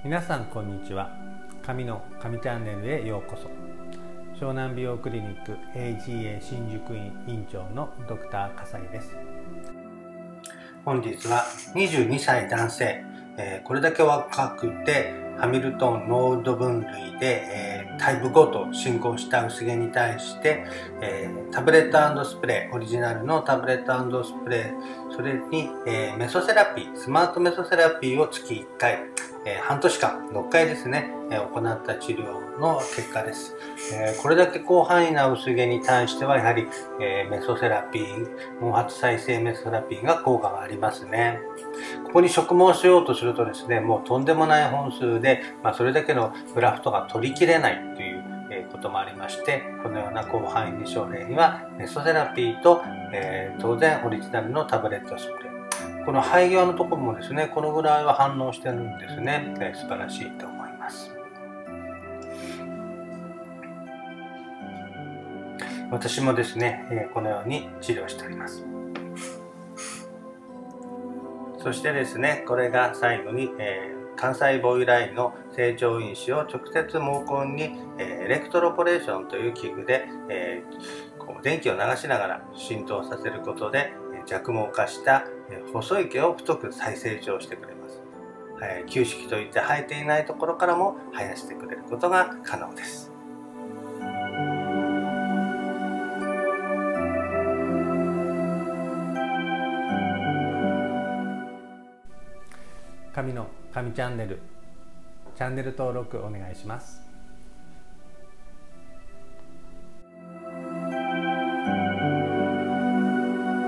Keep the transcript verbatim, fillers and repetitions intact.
皆さんこんにちは。髪の神チャンネルへようこそ。湘南美容クリニック エージーエー 新宿院院長のドクター笠井です。本日はにじゅうにさい男性、えー、これだけ若くてハミルトン濃度分類で、えー、タイプごと進行した薄毛に対して、えー、タブレット&スプレー、オリジナルのタブレット&スプレー、それに、えー、メソセラピー、スマートメソセラピーを月いっかい、えー、半年間ろっかいですね、えー、行った治療の結果です。えー、これだけ広範囲な薄毛に対してはやはり、えー、メソセラピー、毛髪再生メソセラピーが効果がありますね。ここに植毛しようとするとですね、もうとんでもない本数で、まあ、それだけのグラフトが取りきれないということもありまして、このような広範囲に症例にはメソセラピーと、えー、当然オリジナルのタブレットスプレー、この生え際のところもですね、このぐらいは反応してるんですね。えー、素晴らしいと思います。私もですね、えー、このように治療しております。そしてですね、これが最後に、えー、幹細胞由来の成長因子を直接毛根に、えー、エレクトロポレーションという器具で、えー、こう電気を流しながら浸透させることで、弱毛化した、えー、細い毛を太く再成長してくれます。えー、休色といって生えていないところからも生やしてくれることが可能です。神の神チャンネル、チャンネル登録お願いします。